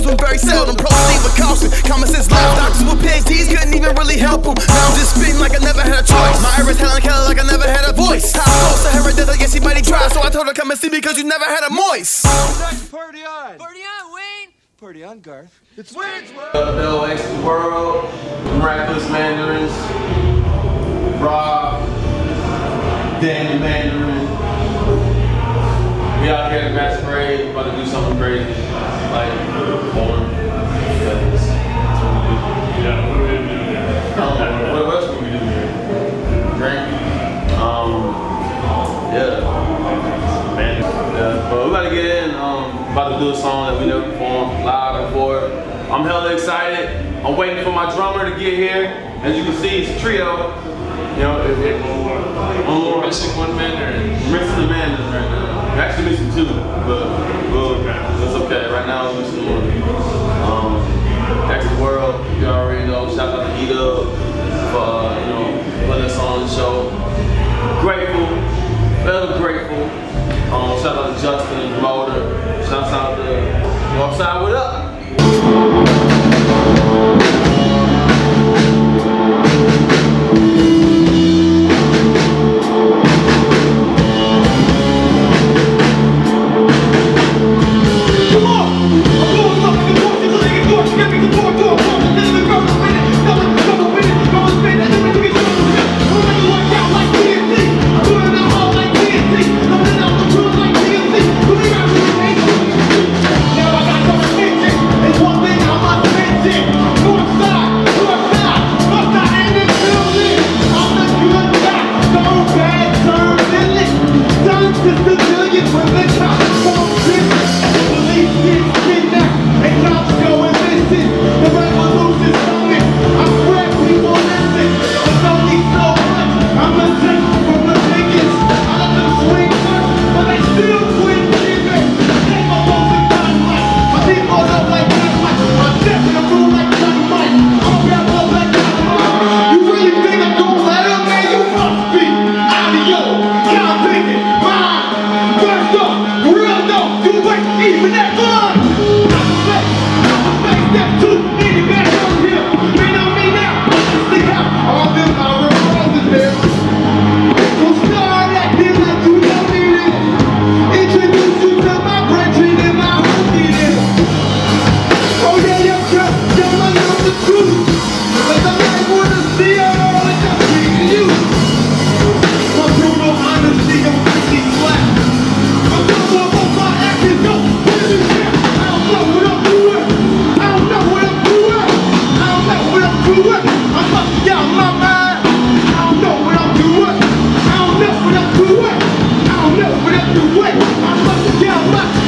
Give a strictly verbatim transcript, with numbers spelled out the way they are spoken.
but very seldom. Proceed with caution, common sense left. Doctors with P H Ds couldn't even really help them. Now I'm just spitting like I never had a choice. My Iris Helen Keller like I never had a voice. How close to her death, I guess she mighty dry. So I told her come and see me cause you never had a moist. Party on! Party on, Wayne! Party on, Garth. It's Wayne's World! No, xtheworld, Miraculous, Mandarins, Rob, Dan the Mandarin. We out here at Masquerade, about to do something crazy, like porn. Yeah, what are we doing here? Um, what else can we do here? Drink. Um, yeah. Man. Yeah. But we about to get in. Um, about to do a song that we never performed live before. I'm hella excited. I'm waiting for my drummer to get here. As you can see, it's a trio. You know, it, it, one more. We're missing one Mandarin. We're missing the Mandarins right now. We're actually missing two, but well, that's okay. Right now we're missing one. Um, xtheworld, you already know. Shout out to edubb for uh, you know putting us on the show. Grateful, very grateful. Um, shout out to Justin and promoter. Shout out to Northside, what up? Yeah,